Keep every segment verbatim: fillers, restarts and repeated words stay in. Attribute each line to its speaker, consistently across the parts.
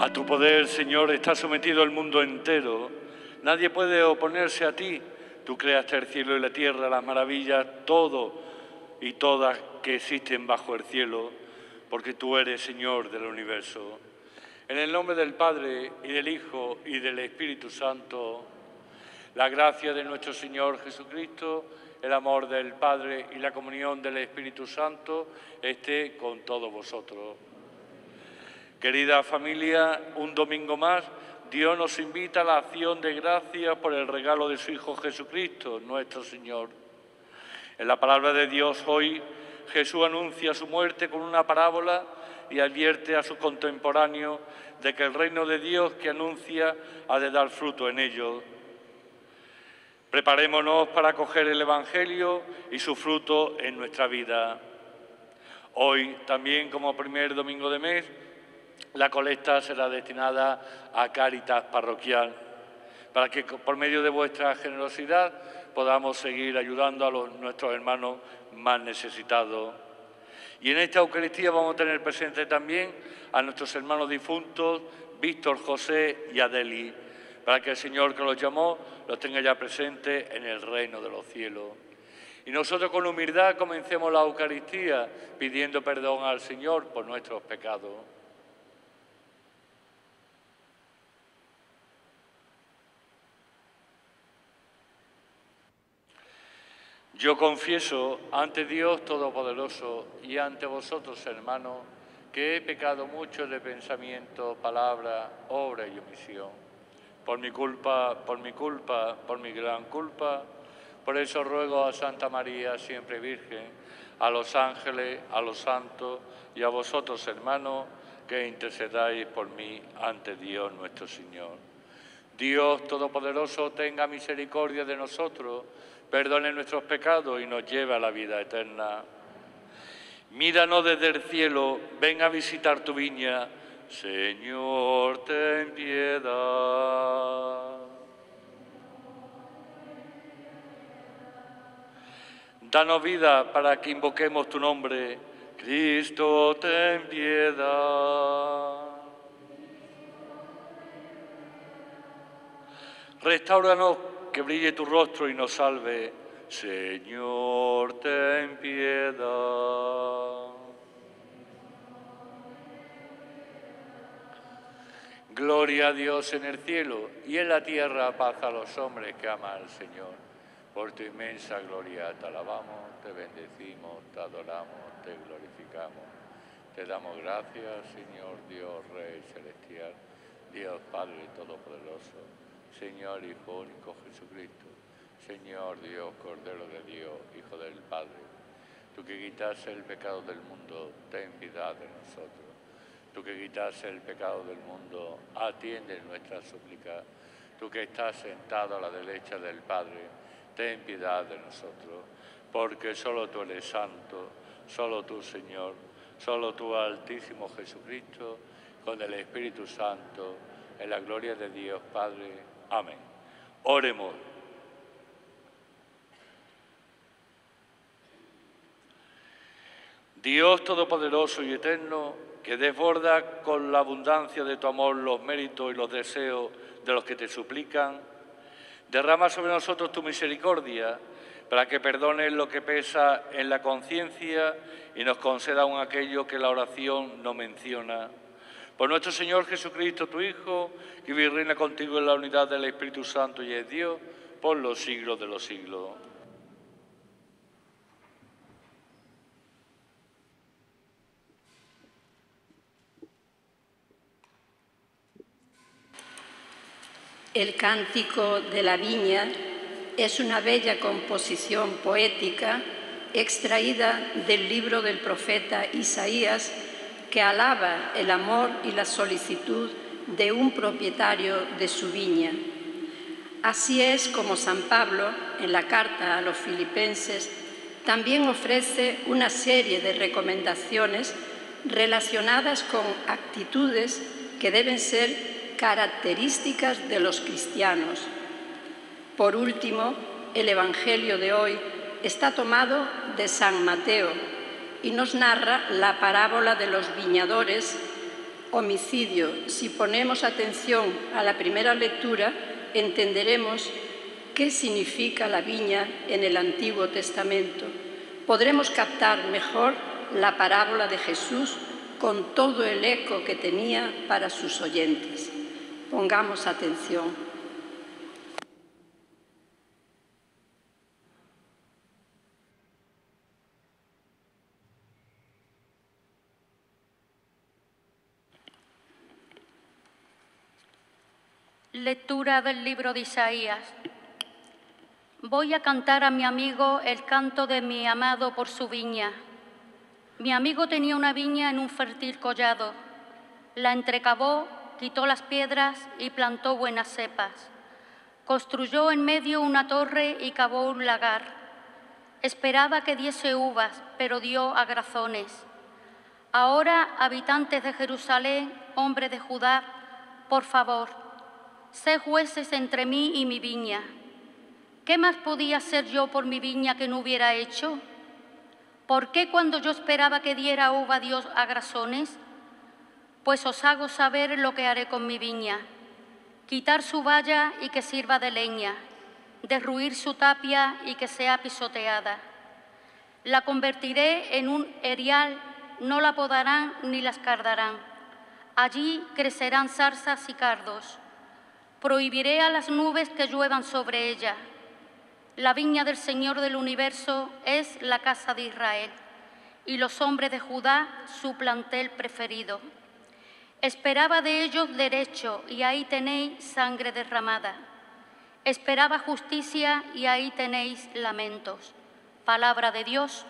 Speaker 1: A tu poder, Señor, está sometido el mundo entero. Nadie puede oponerse a ti. Tú creaste el cielo y la tierra, las maravillas, todo y todas que existen bajo el cielo, porque tú eres Señor del universo. En el nombre del Padre, y del Hijo, y del Espíritu Santo, la gracia de nuestro Señor Jesucristo, el amor del Padre y la comunión del Espíritu Santo esté con todos vosotros. Querida familia, un domingo más, Dios nos invita a la acción de gracias por el regalo de su Hijo Jesucristo, nuestro Señor. En la palabra de Dios hoy, Jesús anuncia su muerte con una parábola y advierte a sus contemporáneos de que el reino de Dios que anuncia ha de dar fruto en ellos. Preparémonos para acoger el Evangelio y su fruto en nuestra vida. Hoy, también como primer domingo de mes, la colecta será destinada a Cáritas Parroquial, para que por medio de vuestra generosidad podamos seguir ayudando a los, nuestros hermanos más necesitados. Y en esta Eucaristía vamos a tener presente también a nuestros hermanos difuntos, Víctor, José y Adeli, para que el Señor que los llamó los tenga ya presentes en el reino de los cielos. Y nosotros con humildad comencemos la Eucaristía pidiendo perdón al Señor por nuestros pecados. Yo confieso ante Dios Todopoderoso y ante vosotros, hermanos, que he pecado mucho de pensamiento, palabra, obra y omisión. Por mi culpa, por mi culpa, por mi gran culpa. Por eso ruego a Santa María, siempre Virgen, a los ángeles, a los santos y a vosotros, hermanos, que intercedáis por mí ante Dios nuestro Señor. Dios Todopoderoso tenga misericordia de nosotros, perdone nuestros pecados y nos lleve a la vida eterna. Míranos desde el cielo, ven a visitar tu viña. Señor, ten piedad. Danos vida para que invoquemos tu nombre. Cristo, ten piedad. Restáuranos, que brille tu rostro y nos salve. Señor, ten piedad. Gloria a Dios en el cielo y en la tierra paz a los hombres que aman al Señor. Por tu inmensa gloria te alabamos, te bendecimos, te adoramos, te glorificamos. Te damos gracias, Señor Dios, Rey celestial, Dios Padre Todopoderoso, Señor Hijo único Jesucristo, Señor Dios, Cordero de Dios, Hijo del Padre. Tú que quitas el pecado del mundo, ten piedad de nosotros. Tú que quitas el pecado del mundo, atiende nuestra súplica. Tú que estás sentado a la derecha del Padre, ten piedad de nosotros, porque solo tú eres santo, solo tú, Señor, solo tú, Altísimo Jesucristo, con el Espíritu Santo, en la gloria de Dios Padre. Amén. Oremos. Dios Todopoderoso y Eterno, que desborda con la abundancia de tu amor los méritos y los deseos de los que te suplican, derrama sobre nosotros tu misericordia para que perdones lo que pesa en la conciencia y nos conceda aún aquello que la oración no menciona. Por nuestro Señor Jesucristo, tu Hijo, que vive y reina contigo en la unidad del Espíritu Santo y es Dios, por los siglos de los siglos.
Speaker 2: El Cántico de la Viña es una bella composición poética extraída del libro del profeta Isaías que alaba el amor y la solicitud de un propietario de su viña. Así es como San Pablo, en la carta a los Filipenses, también ofrece una serie de recomendaciones relacionadas con actitudes que deben ser características de los cristianos. Por último, el Evangelio de hoy está tomado de San Mateo y nos narra la parábola de los viñadores homicidio. Si ponemos atención a la primera lectura, entenderemos qué significa la viña en el Antiguo Testamento. Podremos captar mejor la parábola de Jesús con todo el eco que tenía para sus oyentes. Pongamos atención.
Speaker 3: Lectura del libro de Isaías. Voy a cantar a mi amigo el canto de mi amado por su viña. Mi amigo tenía una viña en un fértil collado. La entrecavó, quitó las piedras y plantó buenas cepas. Construyó en medio una torre y cavó un lagar. Esperaba que diese uvas, pero dio agrazones. Ahora, habitantes de Jerusalén, hombres de Judá, por favor, sed jueces entre mí y mi viña. ¿Qué más podía hacer yo por mi viña que no hubiera hecho? ¿Por qué cuando yo esperaba que diera uva dio agrazones? Pues os hago saber lo que haré con mi viña. Quitar su valla y que sirva de leña, derruir su tapia y que sea pisoteada. La convertiré en un erial, no la podarán ni la escardarán. Allí crecerán zarzas y cardos. Prohibiré a las nubes que lluevan sobre ella. La viña del Señor del universo es la casa de Israel, y los hombres de Judá su plantel preferido. Esperaba de ellos derecho, y ahí tenéis sangre derramada. Esperaba justicia, y ahí tenéis lamentos. Palabra de Dios.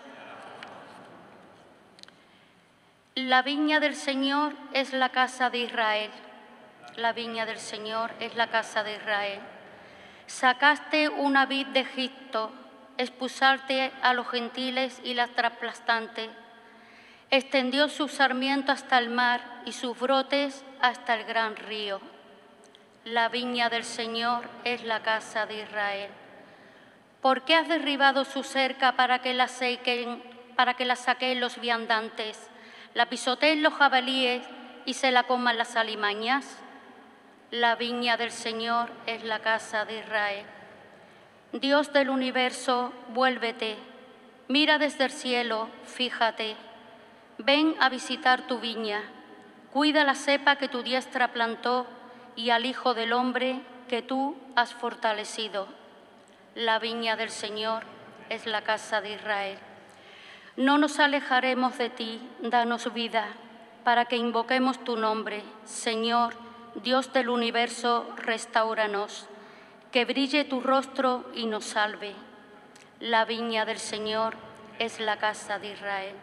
Speaker 3: La viña del Señor es la casa de Israel. La viña del Señor es la casa de Israel. Sacaste una vid de Egipto, expulsaste a los gentiles y la trasplastaste. Extendió su sarmiento hasta el mar y sus brotes hasta el gran río. La viña del Señor es la casa de Israel. ¿Por qué has derribado su cerca para que la sequen, para que la saquen los viandantes, la pisoteen los jabalíes y se la coman las alimañas? La viña del Señor es la casa de Israel. Dios del universo, vuélvete, mira desde el cielo, fíjate. Ven a visitar tu viña, cuida la cepa que tu diestra plantó y al Hijo del Hombre que tú has fortalecido. La viña del Señor es la casa de Israel. No nos alejaremos de ti, danos vida, para que invoquemos tu nombre, Señor, Dios del universo, restáuranos, que brille tu rostro y nos salve. La viña del Señor es la casa de Israel.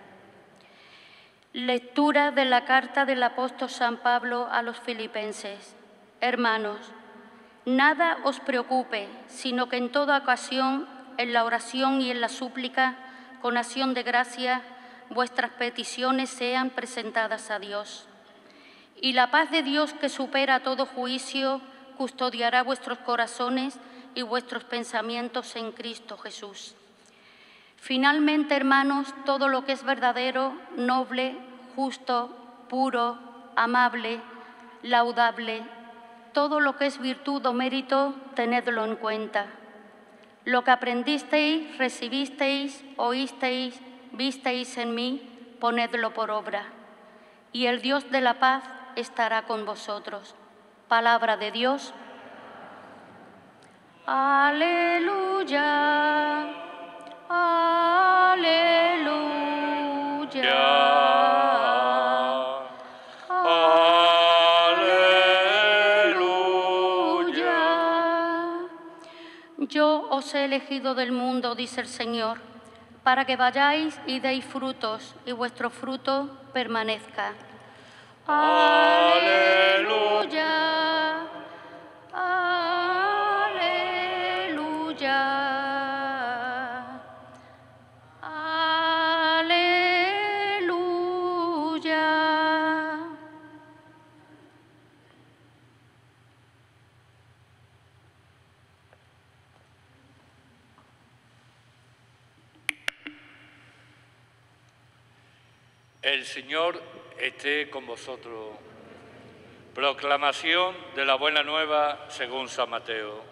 Speaker 3: Lectura de la carta del apóstol San Pablo a los filipenses. Hermanos, nada os preocupe, sino que en toda ocasión, en la oración y en la súplica, con acción de gracia, vuestras peticiones sean presentadas a Dios. Y la paz de Dios, que supera todo juicio, custodiará vuestros corazones y vuestros pensamientos en Cristo Jesús. Finalmente, hermanos, todo lo que es verdadero, noble, justo, puro, amable, laudable, todo lo que es virtud o mérito, tenedlo en cuenta. Lo que aprendisteis, recibisteis, oísteis, visteis en mí, ponedlo por obra. Y el Dios de la paz estará con vosotros. Palabra de Dios. Aleluya, aleluya, aleluya. Yo os he elegido del mundo, dice el Señor, para que vayáis y deis frutos, y vuestro fruto permanezca. Aleluya, aleluya, aleluya.
Speaker 1: El Señor esté con vosotros. Proclamación de la Buena Nueva según San Mateo.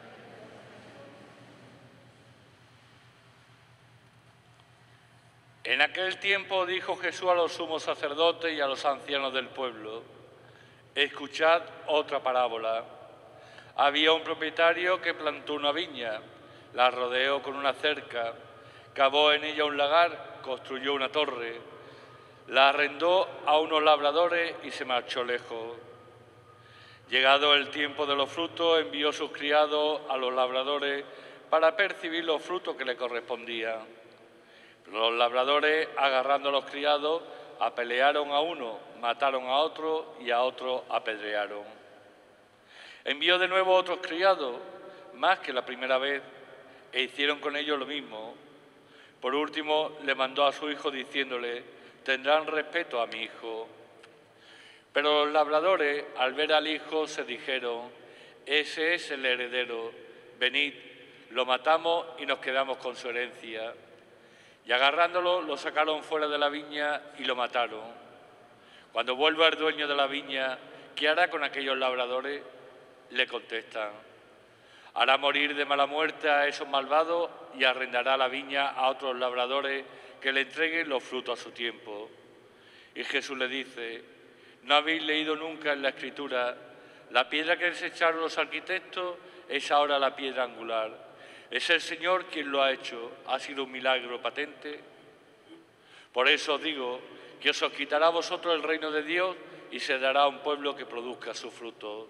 Speaker 1: En aquel tiempo dijo Jesús a los sumos sacerdotes y a los ancianos del pueblo: escuchad otra parábola. Había un propietario que plantó una viña, la rodeó con una cerca, cavó en ella un lagar, construyó una torre, la arrendó a unos labradores y se marchó lejos. Llegado el tiempo de los frutos, envió sus criados a los labradores para percibir los frutos que le correspondían. Los labradores, agarrando a los criados, apedrearon a uno, mataron a otro y a otro apedrearon. Envió de nuevo otros criados, más que la primera vez, e hicieron con ellos lo mismo. Por último, le mandó a su hijo diciéndole: tendrán respeto a mi hijo. Pero los labradores, al ver al hijo, se dijeron: ese es el heredero, venid, lo matamos y nos quedamos con su herencia. Y agarrándolo, lo sacaron fuera de la viña y lo mataron. Cuando vuelva el dueño de la viña, ¿qué hará con aquellos labradores? Le contestan: hará morir de mala muerte a esos malvados y arrendará la viña a otros labradores que le entreguen los frutos a su tiempo. Y Jesús le dice: ¿no habéis leído nunca en la Escritura: la piedra que desecharon los arquitectos es ahora la piedra angular? Es el Señor quien lo ha hecho, ha sido un milagro patente. Por eso os digo que os, os quitará a vosotros el reino de Dios y se dará a un pueblo que produzca su fruto.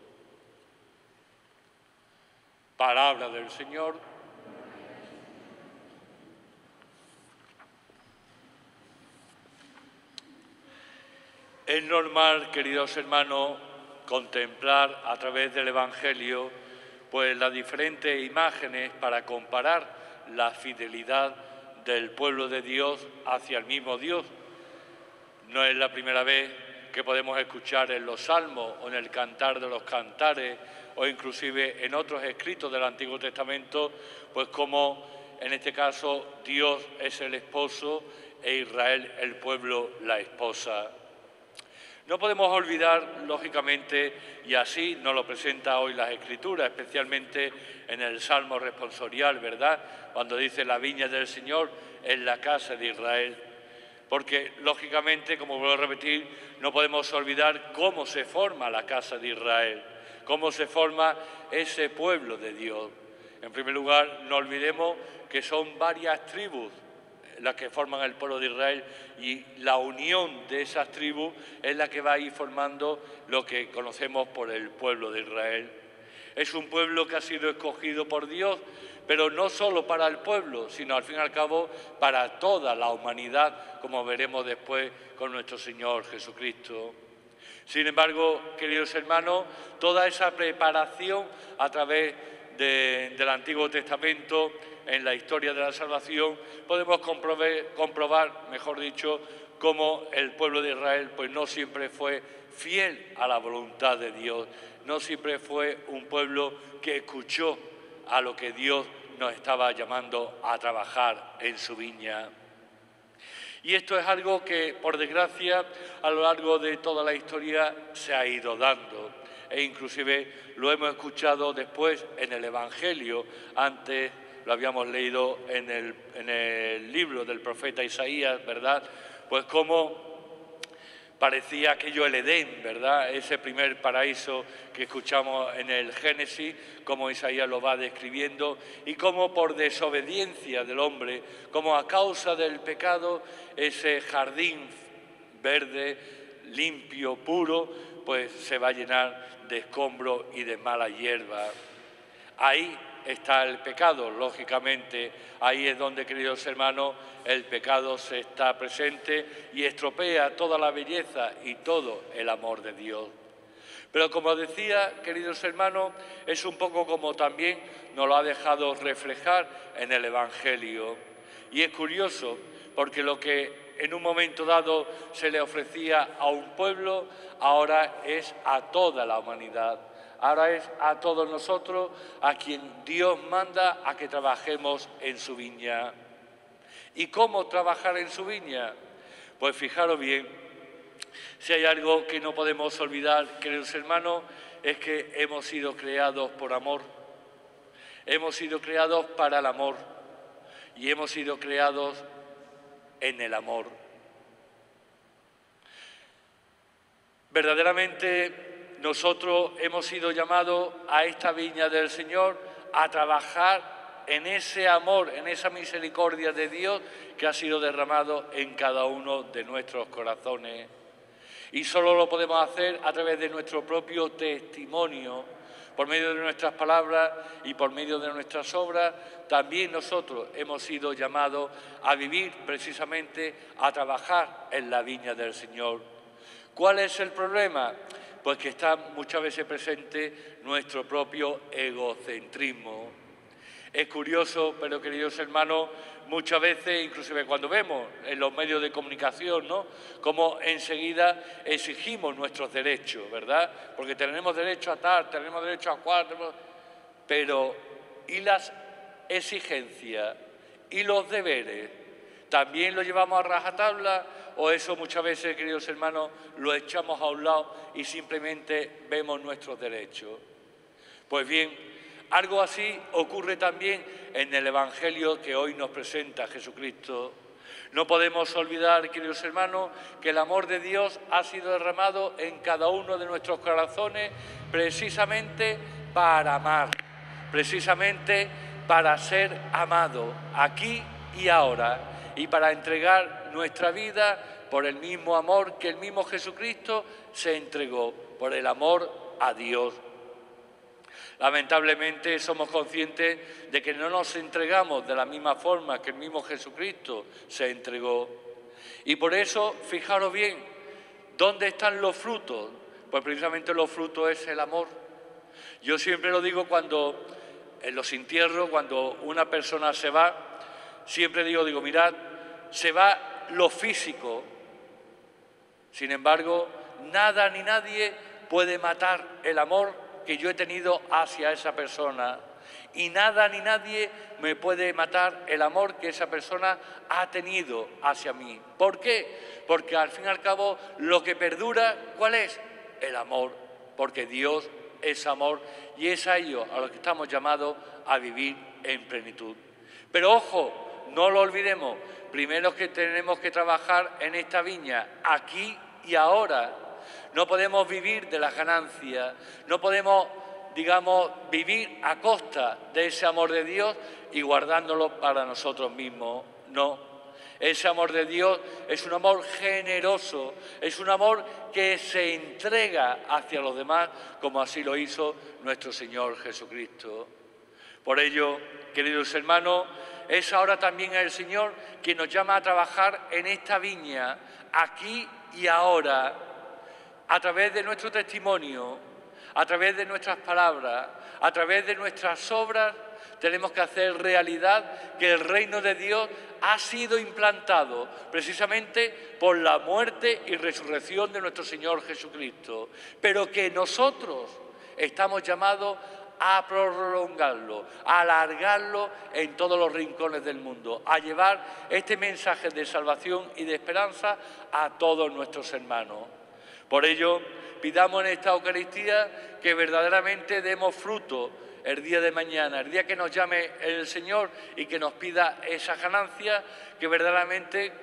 Speaker 1: Palabra del Señor. Es normal, queridos hermanos, contemplar a través del Evangelio pues las diferentes imágenes para comparar la fidelidad del pueblo de Dios hacia el mismo Dios. No es la primera vez que podemos escuchar en los Salmos o en el Cantar de los Cantares o inclusive en otros escritos del Antiguo Testamento, pues como en este caso Dios es el esposo e Israel el pueblo la esposa. No podemos olvidar, lógicamente, y así nos lo presenta hoy las Escrituras, especialmente en el Salmo responsorial, ¿verdad?, cuando dice: la viña del Señor es la casa de Israel. Porque, lógicamente, como vuelvo a repetir, no podemos olvidar cómo se forma la casa de Israel, cómo se forma ese pueblo de Dios. En primer lugar, no olvidemos que son varias tribus las que forman el pueblo de Israel, y la unión de esas tribus es la que va a ir formando lo que conocemos por el pueblo de Israel. Es un pueblo que ha sido escogido por Dios, pero no solo para el pueblo, sino al fin y al cabo para toda la humanidad, como veremos después con nuestro Señor Jesucristo. Sin embargo, queridos hermanos, toda esa preparación a través de, del Antiguo Testamento, en la historia de la salvación, podemos comprobar, comprobar, mejor dicho, cómo el pueblo de Israel pues no siempre fue fiel a la voluntad de Dios, no siempre fue un pueblo que escuchó a lo que Dios nos estaba llamando a trabajar en su viña. Y esto es algo que, por desgracia, a lo largo de toda la historia se ha ido dando, e inclusive lo hemos escuchado después en el Evangelio. Antes lo habíamos leído en el, en el libro del profeta Isaías, ¿verdad? Pues cómo parecía aquello el Edén, ¿verdad? Ese primer paraíso que escuchamos en el Génesis, como Isaías lo va describiendo, y cómo por desobediencia del hombre, como a causa del pecado, ese jardín verde, limpio, puro, pues se va a llenar de escombros y de mala hierba. Ahí está el pecado, lógicamente. Ahí es donde, queridos hermanos, el pecado se está presente y estropea toda la belleza y todo el amor de Dios. Pero como decía, queridos hermanos, es un poco como también nos lo ha dejado reflejar en el Evangelio. Y es curioso, porque lo que en un momento dado se le ofrecía a un pueblo, ahora es a toda la humanidad. Ahora es a todos nosotros a quien Dios manda a que trabajemos en su viña. ¿Y cómo trabajar en su viña? Pues fijaros bien, Si hay algo que no podemos olvidar, queridos hermanos, es que hemos sido creados por amor. Hemos sido creados para el amor y hemos sido creados en el amor. Verdaderamente nosotros hemos sido llamados a esta viña del Señor a trabajar en ese amor, en esa misericordia de Dios que ha sido derramado en cada uno de nuestros corazones. Y solo lo podemos hacer a través de nuestro propio testimonio, por medio de nuestras palabras y por medio de nuestras obras. También nosotros hemos sido llamados a vivir precisamente, a trabajar en la viña del Señor. ¿Cuál es el problema? Pues que está muchas veces presente nuestro propio egocentrismo. Es curioso, pero queridos hermanos, muchas veces, inclusive cuando vemos en los medios de comunicación, ¿no?, como enseguida exigimos nuestros derechos, ¿verdad? Porque tenemos derecho a tal, tenemos derecho a cual, tenemos... pero ¿y las exigencias y los deberes? ¿También lo llevamos a rajatabla o eso muchas veces, queridos hermanos, lo echamos a un lado y simplemente vemos nuestros derechos? Pues bien, algo así ocurre también en el Evangelio que hoy nos presenta Jesucristo. No podemos olvidar, queridos hermanos, que el amor de Dios ha sido derramado en cada uno de nuestros corazones precisamente para amar, precisamente para ser amado aquí y ahora y para entregar nuestra vida por el mismo amor que el mismo Jesucristo se entregó, por el amor a Dios. Lamentablemente somos conscientes de que no nos entregamos de la misma forma que el mismo Jesucristo se entregó. Y por eso, fijaros bien, ¿dónde están los frutos? Pues precisamente los frutos es el amor. Yo siempre lo digo cuando, en los entierros, cuando una persona se va, siempre digo, digo, mirad, se va lo físico. Sin embargo, nada ni nadie puede matar el amor que yo he tenido hacia esa persona, y nada ni nadie me puede matar el amor que esa persona ha tenido hacia mí. ¿Por qué? Porque al fin y al cabo lo que perdura, ¿cuál es? El amor, porque Dios es amor y es a ello a lo que estamos llamados a vivir en plenitud. Pero ojo, no lo olvidemos, primero que tenemos que trabajar en esta viña, aquí y ahora. No podemos vivir de las ganancias, no podemos, digamos, vivir a costa de ese amor de Dios y guardándolo para nosotros mismos. No, ese amor de Dios es un amor generoso, es un amor que se entrega hacia los demás, como así lo hizo nuestro Señor Jesucristo. Por ello, queridos hermanos, es ahora también el Señor quien nos llama a trabajar en esta viña, aquí y ahora, a través de nuestro testimonio, a través de nuestras palabras, a través de nuestras obras, tenemos que hacer realidad que el reino de Dios ha sido implantado precisamente por la muerte y resurrección de nuestro Señor Jesucristo, pero que nosotros estamos llamados a prolongarlo, a alargarlo en todos los rincones del mundo, a llevar este mensaje de salvación y de esperanza a todos nuestros hermanos. Por ello, pidamos en esta Eucaristía que verdaderamente demos fruto el día de mañana, el día que nos llame el Señor y que nos pida esa ganancia, que verdaderamente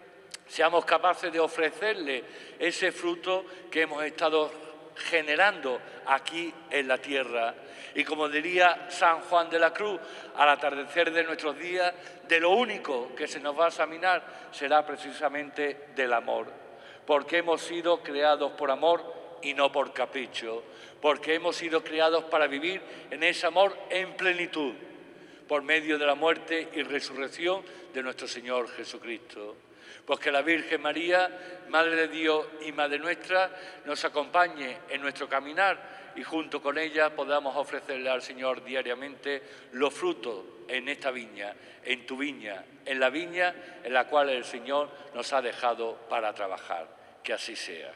Speaker 1: seamos capaces de ofrecerle ese fruto que hemos estado generando aquí en la tierra. Y como diría San Juan de la Cruz, al atardecer de nuestros días, de lo único que se nos va a examinar será precisamente del amor. Porque hemos sido creados por amor y no por capricho, porque hemos sido creados para vivir en ese amor en plenitud, por medio de la muerte y resurrección de nuestro Señor Jesucristo. Pues que la Virgen María, Madre de Dios y Madre nuestra, nos acompañe en nuestro caminar y junto con ella podamos ofrecerle al Señor diariamente los frutos en esta viña, en tu viña, en la viña en la cual el Señor nos ha dejado para trabajar. Que así sea.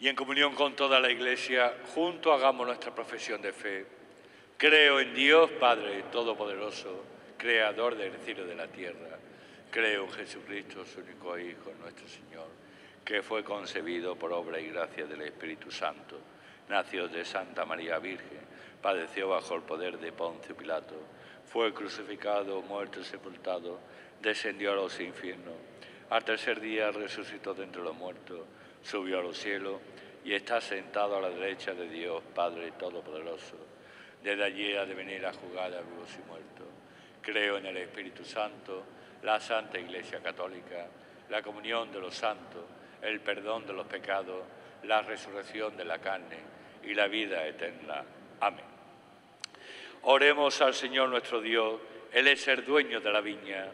Speaker 1: y en comunión con toda la Iglesia, juntos hagamos nuestra profesión de fe. Creo en Dios, Padre Todopoderoso, Creador del cielo y de la tierra. Creo en Jesucristo, su único Hijo, nuestro Señor, que fue concebido por obra y gracia del Espíritu Santo. Nació de Santa María Virgen, padeció bajo el poder de Poncio Pilato, fue crucificado, muerto y sepultado, descendió a los infiernos. Al tercer día resucitó de entre los muertos, subió a los cielos y está sentado a la derecha de Dios, Padre Todopoderoso. Desde allí ha de venir a juzgar a vivos y muertos. Creo en el Espíritu Santo, la Santa Iglesia Católica, la comunión de los santos, el perdón de los pecados, la resurrección de la carne y la vida eterna. Amén. Oremos al Señor nuestro Dios, Él es el dueño de la viña.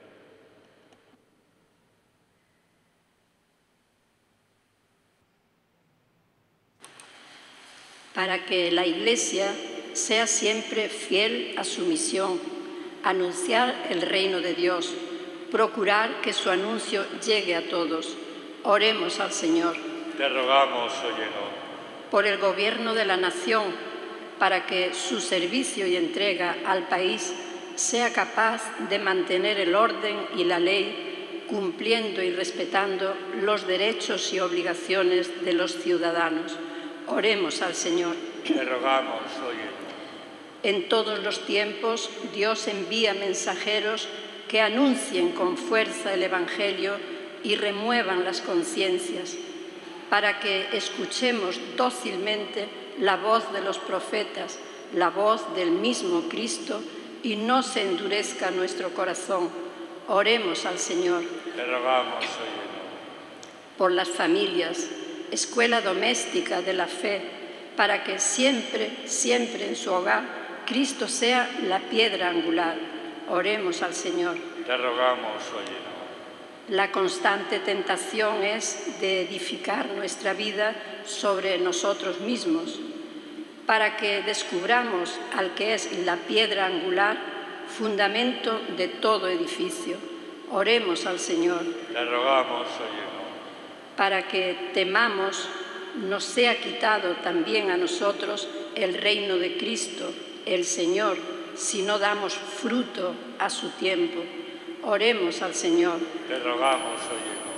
Speaker 2: Para que la Iglesia sea siempre fiel a su misión, anunciar el reino de Dios, procurar que su anuncio llegue a todos. Oremos al Señor.
Speaker 1: Te rogamos, óyenos.
Speaker 2: Por el gobierno de la nación, para que su servicio y entrega al país sea capaz de mantener el orden y la ley, cumpliendo y respetando los derechos y obligaciones de los ciudadanos. Oremos al Señor.
Speaker 1: Te rogamos, óyenos.
Speaker 2: En todos los tiempos, Dios envía mensajeros que anuncien con fuerza el Evangelio y remuevan las conciencias, para que escuchemos dócilmente la voz de los profetas, la voz del mismo Cristo, y no se endurezca nuestro corazón. Oremos al Señor.
Speaker 1: Te rogamos, óyenos.
Speaker 2: Por las familias, escuela doméstica de la fe, para que siempre, siempre en su hogar, Cristo sea la piedra angular. Oremos al Señor.
Speaker 1: Te rogamos, óyenos.
Speaker 2: La constante tentación es de edificar nuestra vida sobre nosotros mismos, para que descubramos al que es la piedra angular, fundamento de todo edificio. Oremos al Señor.
Speaker 1: Te rogamos, óyenos.
Speaker 2: Para que temamos, nos sea quitado también a nosotros el reino de Cristo, el Señor, si no damos fruto a su tiempo. Oremos al Señor.
Speaker 1: Te rogamos, óyenos.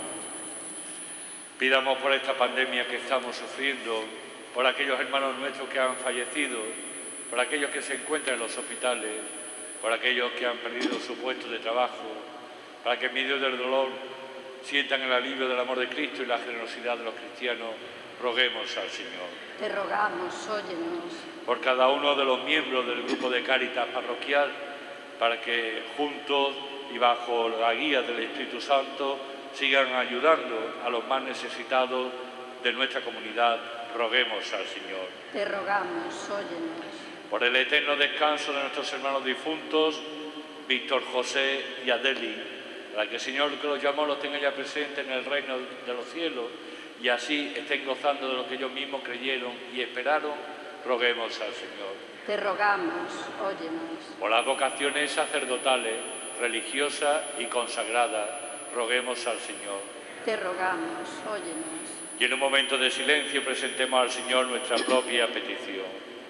Speaker 1: Pidamos por esta pandemia que estamos sufriendo, por aquellos hermanos nuestros que han fallecido, por aquellos que se encuentran en los hospitales, por aquellos que han perdido su puesto de trabajo, para que en medio del dolor sientan el alivio del amor de Cristo y la generosidad de los cristianos. Roguemos al Señor.
Speaker 2: Te rogamos, óyenos.
Speaker 1: Por cada uno de los miembros del grupo de Cáritas parroquial, para que juntos y bajo la guía del Espíritu Santo sigan ayudando a los más necesitados de nuestra comunidad. Roguemos al Señor.
Speaker 2: Te rogamos, óyenos.
Speaker 1: Por el eterno descanso de nuestros hermanos difuntos, Víctor, José y Adeli, para que el Señor que los llamó los tenga ya presentes en el reino de los cielos y así estén gozando de lo que ellos mismos creyeron y esperaron. Roguemos al Señor.
Speaker 2: Te rogamos, óyenos.
Speaker 1: Por las vocaciones sacerdotales, religiosas y consagradas, roguemos al Señor.
Speaker 2: Te rogamos, óyenos.
Speaker 1: Y en un momento de silencio presentemos al Señor nuestra propia petición.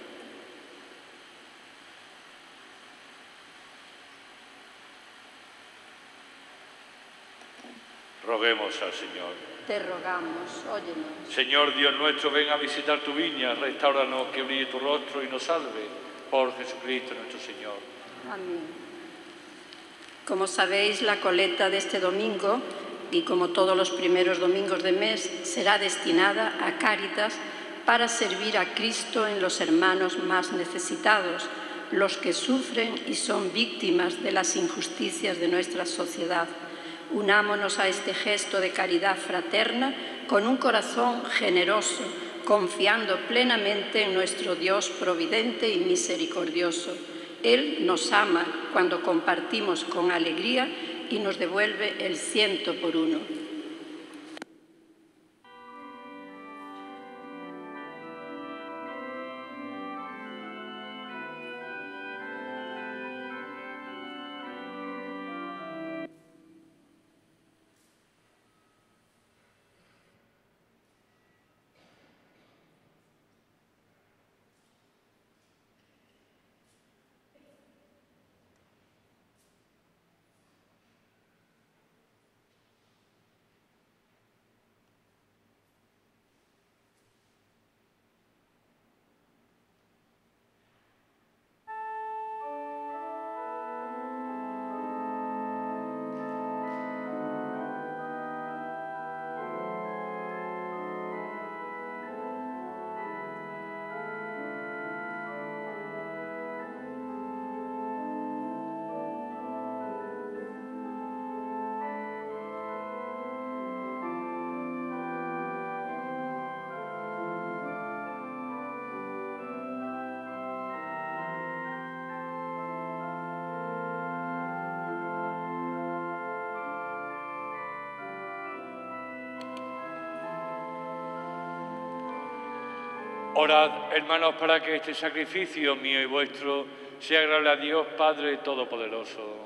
Speaker 1: Roguemos al Señor.
Speaker 2: Te rogamos, óyenos.
Speaker 1: Señor Dios nuestro, ven a visitar tu viña, restáuranos, que brille tu rostro y nos salve. Por Jesucristo nuestro Señor.
Speaker 2: Amén. Como sabéis, la colecta de este domingo, y como todos los primeros domingos de mes, será destinada a Cáritas para servir a Cristo en los hermanos más necesitados, los que sufren y son víctimas de las injusticias de nuestra sociedad. Unámonos a este gesto de caridad fraterna con un corazón generoso, confiando plenamente en nuestro Dios providente y misericordioso. Él nos ama cuando compartimos con alegría y nos devuelve el ciento por uno.
Speaker 1: Orad, hermanos, para que este sacrificio mío y vuestro sea agradable a Dios Padre Todopoderoso.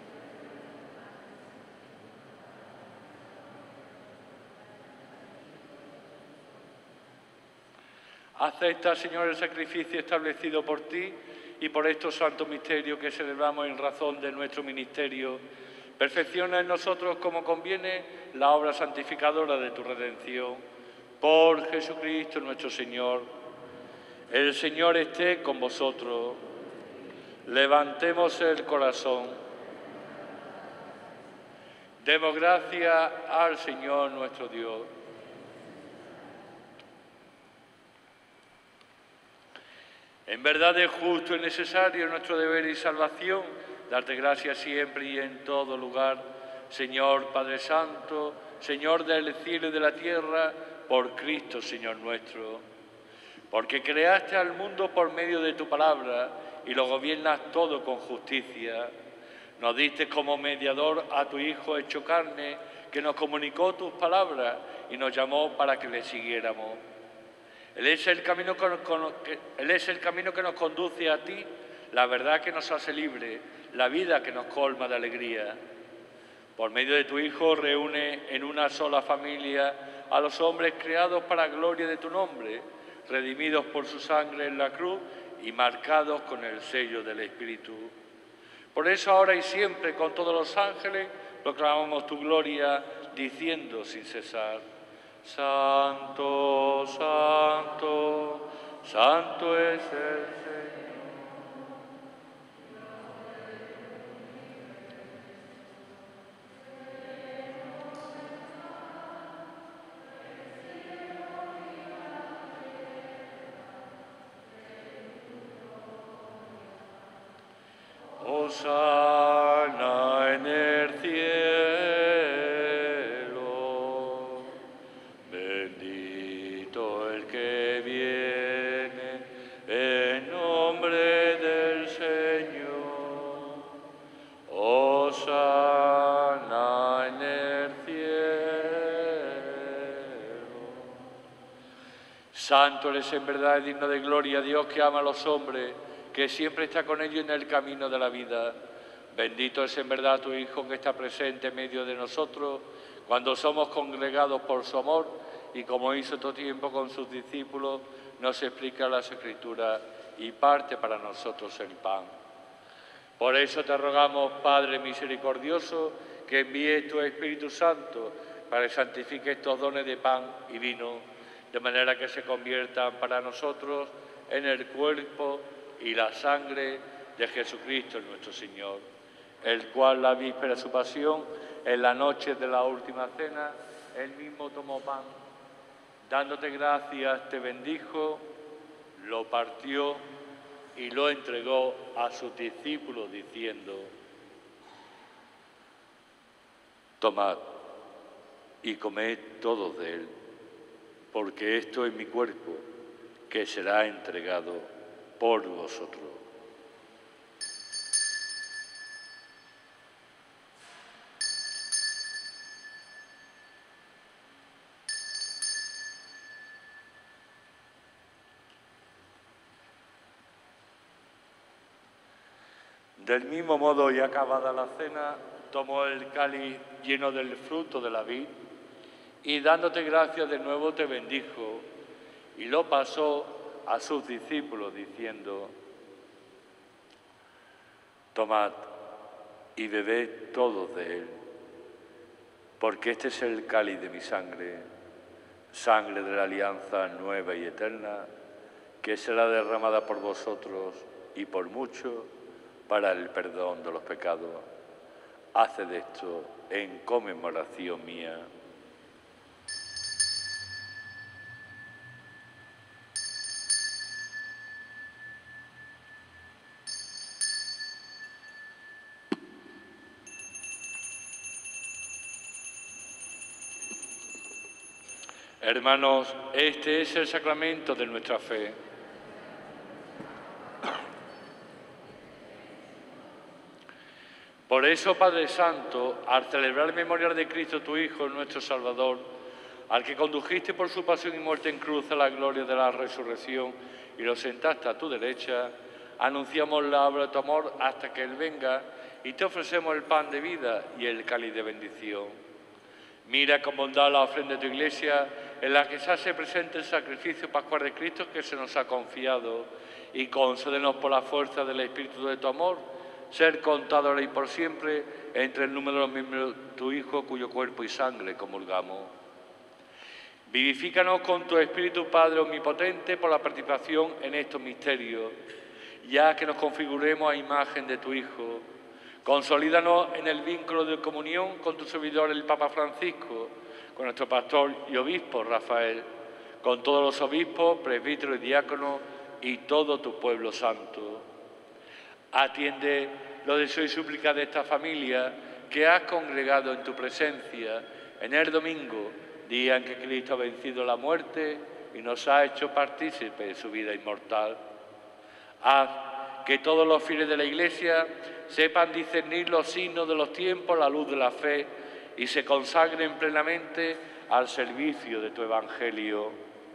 Speaker 1: Acepta, Señor, el sacrificio establecido por ti y por estos santos misterios que celebramos en razón de nuestro ministerio. Perfecciona en nosotros como conviene la obra santificadora de tu redención. Por Jesucristo nuestro Señor. El Señor esté con vosotros. Levantemos el corazón. Demos gracias al Señor nuestro Dios. En verdad es justo y necesario nuestro deber y salvación, darte gracias siempre y en todo lugar, Señor Padre Santo, Señor del cielo y de la tierra, por Cristo, Señor nuestro. Porque creaste al mundo por medio de tu palabra y lo gobiernas todo con justicia. Nos diste como mediador a tu Hijo hecho carne, que nos comunicó tus palabras y nos llamó para que le siguiéramos. Él es el camino que, que, Él es el camino que nos conduce a ti, la verdad que nos hace libre, la vida que nos colma de alegría. Por medio de tu Hijo reúne en una sola familia a los hombres creados para gloria de tu nombre, redimidos por su sangre en la cruz y marcados con el sello del Espíritu. Por eso ahora y siempre con todos los ángeles proclamamos tu gloria diciendo sin cesar: Santo, santo, santo es el Señor. Hosana en el cielo, bendito el que viene en nombre del Señor. Hosana en el cielo. Santo eres en verdad y digno de gloria, Dios que ama a los hombres, que siempre está con ellos en el camino de la vida. Bendito es en verdad tu Hijo que está presente en medio de nosotros cuando somos congregados por su amor y como hizo todo tiempo con sus discípulos, nos explica las Escrituras y parte para nosotros el pan. Por eso te rogamos, Padre misericordioso, que envíes tu Espíritu Santo para que santifique estos dones de pan y vino, de manera que se conviertan para nosotros en el cuerpo y la sangre de Jesucristo nuestro Señor, el cual la víspera de su pasión, en la noche de la última cena, él mismo tomó pan, dándote gracias, te bendijo, lo partió y lo entregó a sus discípulos diciendo: tomad y comed todos de él, porque esto es mi cuerpo, que será entregado por vosotros. Del mismo modo, y acabada la cena, tomó el cáliz lleno del fruto de la vid y dándote gracias de nuevo te bendijo y lo pasó a sus discípulos diciendo: tomad y bebed todos de él, porque este es el cáliz de mi sangre, sangre de la alianza nueva y eterna, que será derramada por vosotros y por muchos para el perdón de los pecados. Haced esto en conmemoración mía. Hermanos, este es el sacramento de nuestra fe. Por eso, Padre Santo, al celebrar el memorial de Cristo, tu Hijo, nuestro Salvador, al que condujiste por su pasión y muerte en cruz a la gloria de la resurrección y lo sentaste a tu derecha, anunciamos la obra de tu amor hasta que Él venga y te ofrecemos el pan de vida y el cáliz de bendición. Mira con bondad la ofrenda de tu Iglesia, en la que se hace presente el sacrificio pascual de Cristo que se nos ha confiado, y concédenos por la fuerza del Espíritu de tu amor, ser contado ahora y por siempre entre el número de los miembros de tu Hijo, cuyo cuerpo y sangre comulgamos. Vivifícanos con tu Espíritu, Padre omnipotente, por la participación en estos misterios, ya que nos configuremos a imagen de tu Hijo. Consolídanos en el vínculo de comunión con tu servidor, el Papa Francisco, con nuestro pastor y obispo Rafael, con todos los obispos, presbíteros y diáconos y todo tu pueblo santo. Atiende los deseos y súplicas de esta familia que has congregado en tu presencia en el domingo, día en que Cristo ha vencido la muerte y nos ha hecho partícipes de su vida inmortal. Haz que todos los fieles de la Iglesia sepan discernir los signos de los tiempos a la luz de la fe y se consagren plenamente al servicio de tu Evangelio.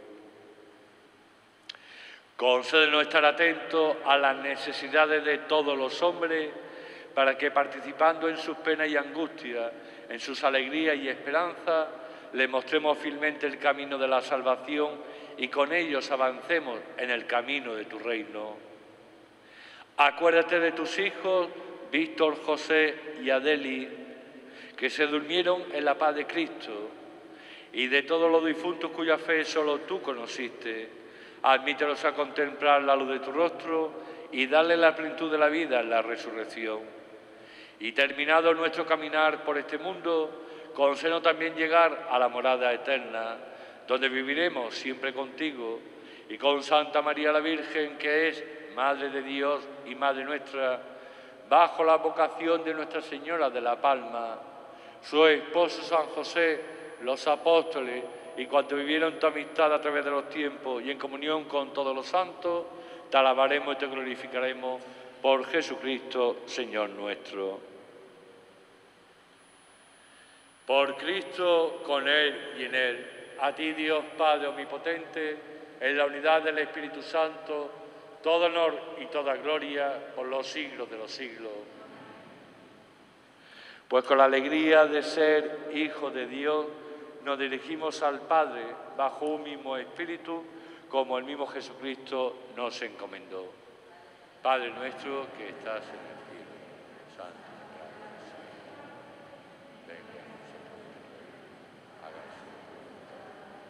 Speaker 1: Concédenos estar atentos a las necesidades de todos los hombres, para que participando en sus penas y angustias, en sus alegrías y esperanzas, le mostremos fielmente el camino de la salvación y con ellos avancemos en el camino de tu reino. Acuérdate de tus hijos, Víctor, José y Adeli, que se durmieron en la paz de Cristo, y de todos los difuntos cuya fe solo tú conociste. Admítelos a contemplar la luz de tu rostro y darle la plenitud de la vida en la resurrección. Y terminado nuestro caminar por este mundo, concédenos también llegar a la morada eterna, donde viviremos siempre contigo y con Santa María la Virgen, que es Madre de Dios y Madre nuestra, bajo la vocación de Nuestra Señora de la Palma, su esposo San José, los apóstoles y cuantos vivieron tu amistad a través de los tiempos y en comunión con todos los santos, te alabaremos y te glorificaremos por Jesucristo, Señor nuestro. Por Cristo, con Él y en Él, a ti Dios Padre omnipotente, en la unidad del Espíritu Santo, todo honor y toda gloria por los siglos de los siglos. Pues con la alegría de ser hijos de Dios, nos dirigimos al Padre bajo un mismo Espíritu, como el mismo Jesucristo nos encomendó. Padre nuestro que estás en el cielo, santificado seas. Venga a nosotros, hágase tu voluntad.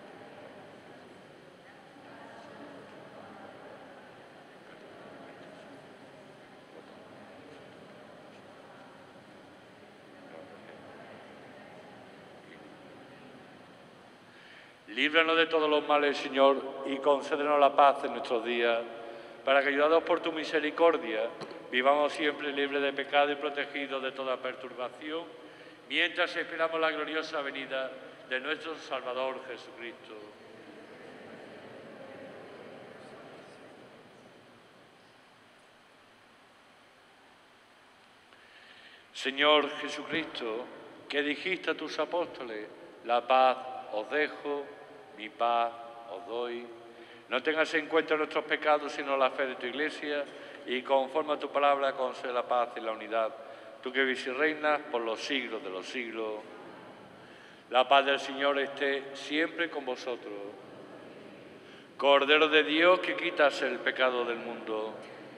Speaker 1: Líbranos de todos los males, Señor, y concédenos la paz en nuestros días, para que, ayudados por tu misericordia, vivamos siempre libres de pecado y protegidos de toda perturbación, mientras esperamos la gloriosa venida de nuestro Salvador Jesucristo. Señor Jesucristo, que dijiste a tus apóstoles, la paz os dejo, mi paz os doy. No tengas en cuenta nuestros pecados, sino la fe de tu Iglesia, y conforme a tu palabra concede la paz y la unidad, tú que vives y reinas por los siglos de los siglos. La paz del Señor esté siempre con vosotros. Cordero de Dios, que quitas el pecado del mundo.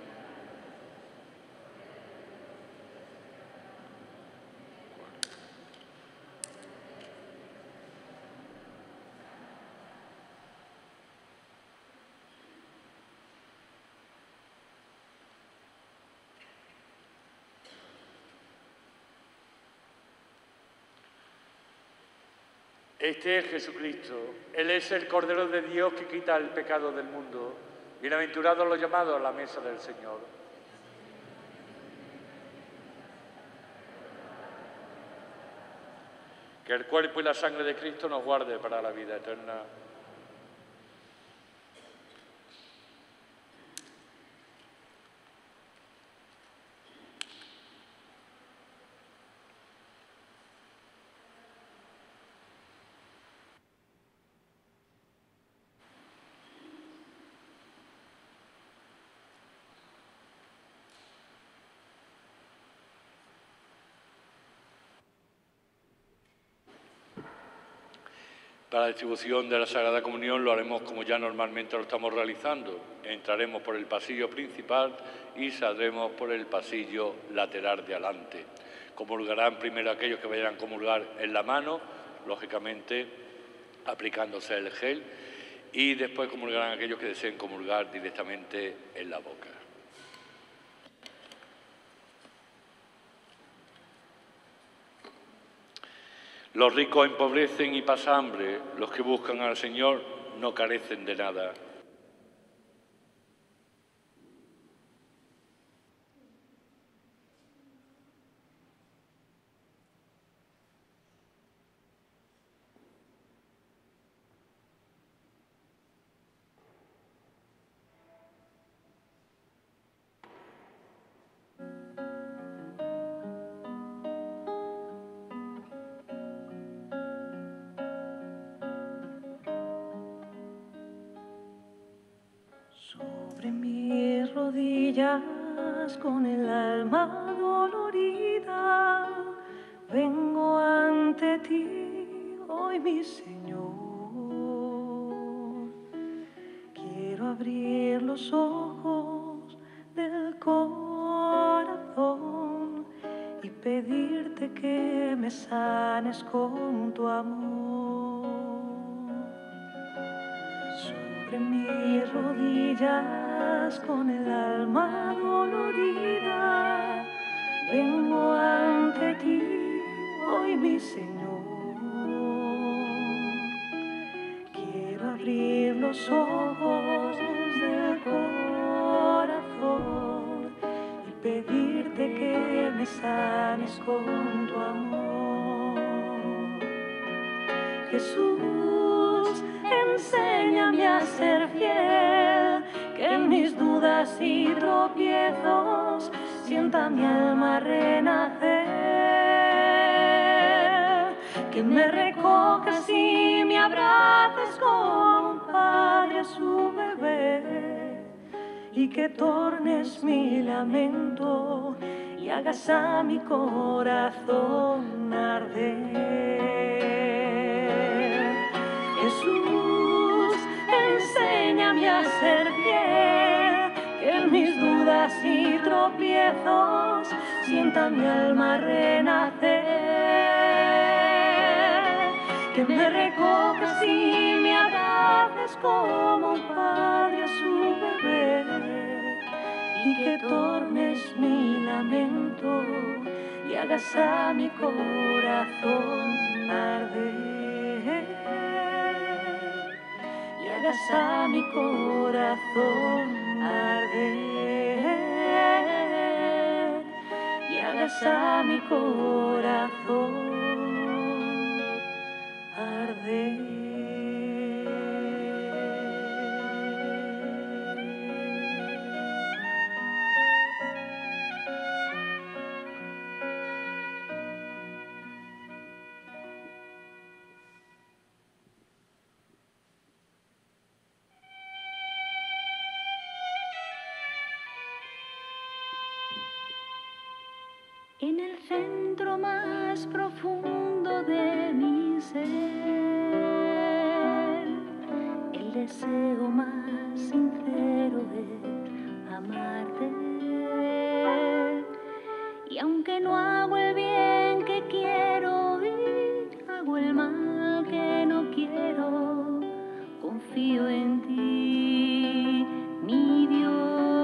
Speaker 1: Este es Jesucristo. Él es el Cordero de Dios que quita el pecado del mundo. Bienaventurados los llamados a la mesa del Señor. Que el cuerpo y la sangre de Cristo nos guarde para la vida eterna. Para la distribución de la Sagrada Comunión lo haremos como ya normalmente lo estamos realizando. Entraremos por el pasillo principal y saldremos por el pasillo lateral de adelante. Comulgarán primero aquellos que vayan a comulgar en la mano, lógicamente aplicándose el gel, y después comulgarán aquellos que deseen comulgar directamente en la boca. Los ricos empobrecen y pasan hambre, los que buscan al Señor no carecen de nada.
Speaker 4: Sobre mis rodillas, con el alma dolorida, vengo ante ti, hoy mi Señor. Quiero abrir los ojos del corazón y pedirte que me sanes con tu amor. Sobre mis rodillas, con el alma dolorida, vengo ante ti, hoy mi Señor. Quiero abrir los ojos del corazón y pedirte que me sanes con tu amor. Jesús, enséñame a ser fiel, que en mis dudas y tropiezos sienta mi alma renacer. Que me recojas y me abraces como un padre a su bebé, y que tornes mi lamento y hagas a mi corazón arder. Jesús, enséñame a ser fiel, que en mis dudas y tropiezos sienta mi alma renacer. Que me recojas y me abraces como un padre a su bebé, y que tornes mi lamento y hagas a mi corazón arder. Y hagas a mi corazón arder, y hagas a mi corazón arder.
Speaker 5: En el centro más profundo de mi ser, el deseo más sincero es amarte. Y aunque no hago el bien que quiero y hago el mal que no quiero, confío en ti, mi Dios.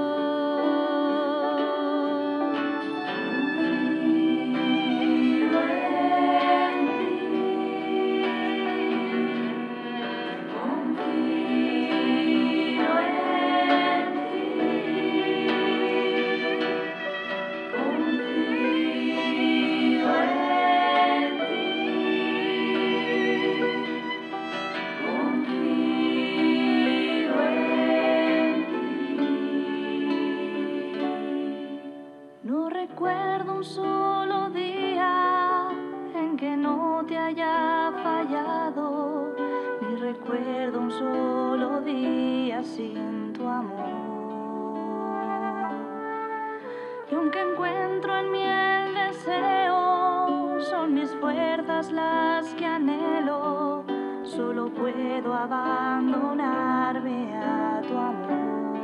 Speaker 5: No recuerdo un solo día en que no te haya fallado, ni recuerdo un solo día sin tu amor. Y aunque encuentro en mí el deseo, son mis fuerzas las que anhelo, solo puedo abandonarme a tu amor.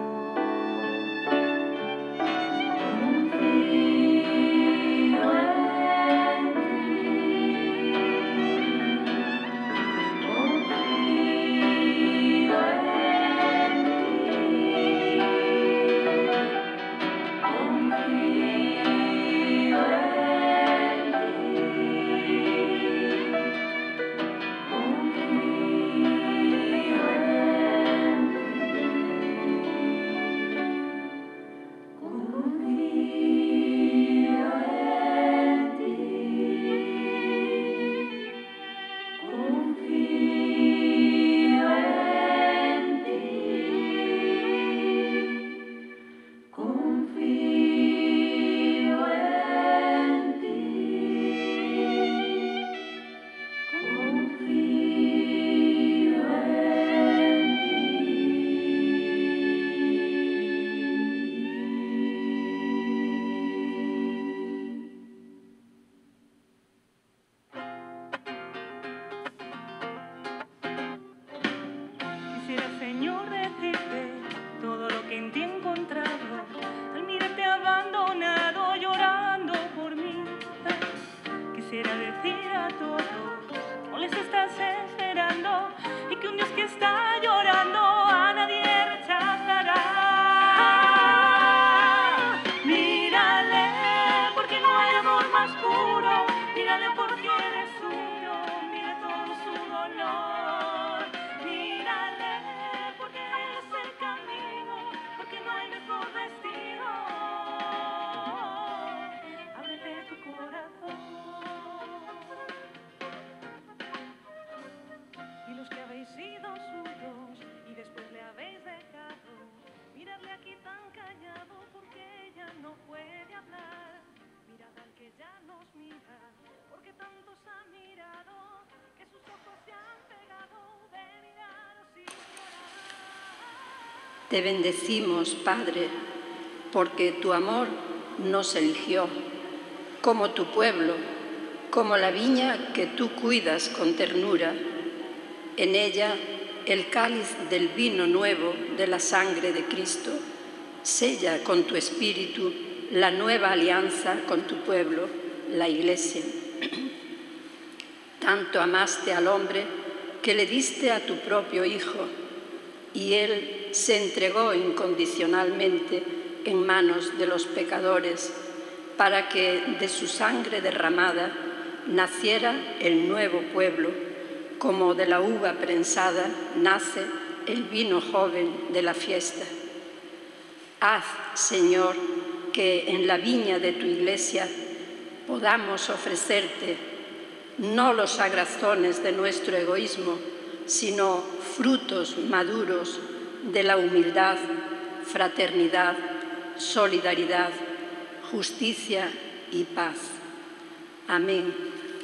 Speaker 5: Confío en
Speaker 2: Te bendecimos, Padre, porque tu amor nos eligió como tu pueblo, como la viña que tú cuidas con ternura. En ella, el cáliz del vino nuevo de la sangre de Cristo sella con tu espíritu la nueva alianza con tu pueblo, la Iglesia. Tanto amaste al hombre que le diste a tu propio Hijo, y Él se entregó incondicionalmente en manos de los pecadores para que de su sangre derramada naciera el nuevo pueblo, como de la uva prensada nace el vino joven de la fiesta. Haz, Señor, que en la viña de tu Iglesia podamos ofrecerte no los agrazones de nuestro egoísmo, sino frutos maduros de la humildad, fraternidad, solidaridad, justicia y paz. Amén.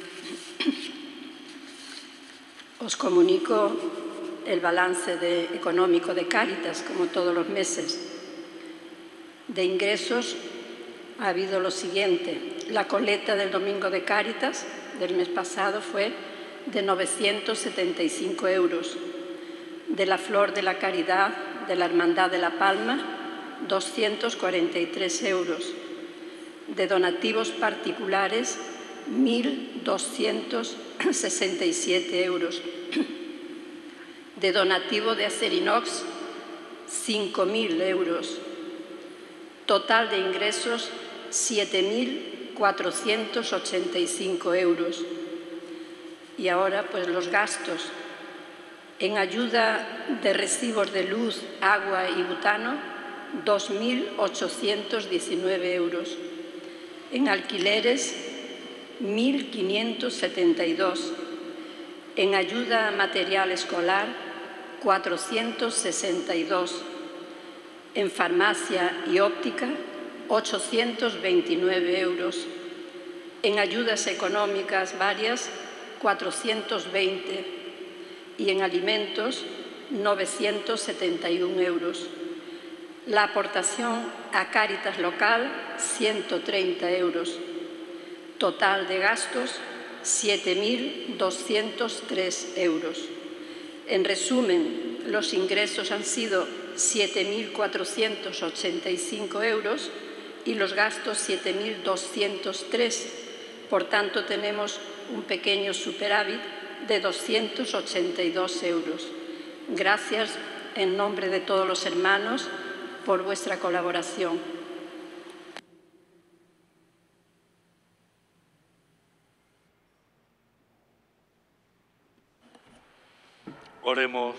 Speaker 2: Os comunico el balance de, económico de Cáritas, como todos los meses. De ingresos ha habido lo siguiente. La coleta del Domingo de Cáritas del mes pasado fue de novecientos setenta y cinco euros. De la Flor de la Caridad de la Hermandad de la Palma, doscientos cuarenta y tres euros. De donativos particulares, mil doscientos sesenta y siete euros. De donativo de Acerinox, cinco mil euros. Total de ingresos, siete mil cuatrocientos ochenta y cinco euros. Y ahora, pues, los gastos. En ayuda de recibos de luz, agua y butano, dos mil ochocientos diecinueve euros. En alquileres, mil quinientos setenta y dos. En ayuda a material escolar, cuatrocientos sesenta y dos. En farmacia y óptica, ochocientos veintinueve euros. En ayudas económicas varias, cuatrocientos veinte. Y en alimentos, novecientos setenta y un euros. La aportación a Cáritas local, ciento treinta euros. Total de gastos, siete mil doscientos tres euros. En resumen, los ingresos han sido siete mil cuatrocientos ochenta y cinco euros y los gastos siete mil doscientos tres. Por tanto, tenemos un pequeño superávit de doscientos ochenta y dos euros. Gracias en nombre de todos los hermanos por vuestra colaboración.
Speaker 1: Oremos.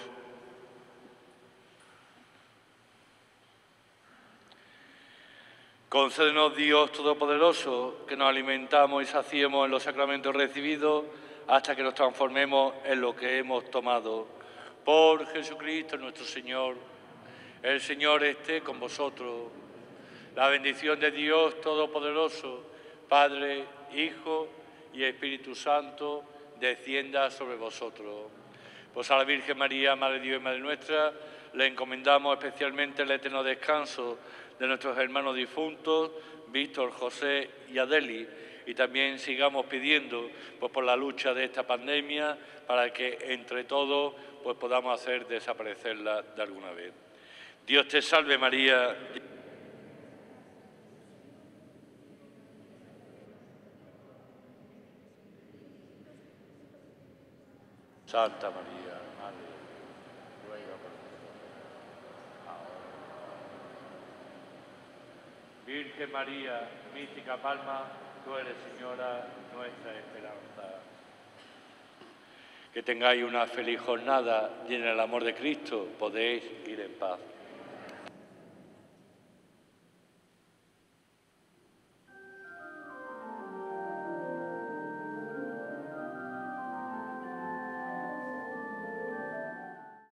Speaker 1: Concédenos, Dios Todopoderoso, que nos alimentamos y saciemos en los sacramentos recibidos hasta que nos transformemos en lo que hemos tomado. Por Jesucristo nuestro Señor. El Señor esté con vosotros. La bendición de Dios Todopoderoso, Padre, Hijo y Espíritu Santo, descienda sobre vosotros. Pues a la Virgen María, Madre de Dios y Madre nuestra, le encomendamos especialmente el eterno descanso de nuestros hermanos difuntos, Víctor, José y Adeli, y también sigamos pidiendo pues, por la lucha de esta pandemia para que entre todos pues, podamos hacer desaparecerla de alguna vez. Dios te salve María. Santa María, Madre, ruega por nosotros. Virgen María, mística palma, tú eres, Señora, nuestra esperanza. Que tengáis una feliz jornada y en el amor de Cristo podéis ir en paz.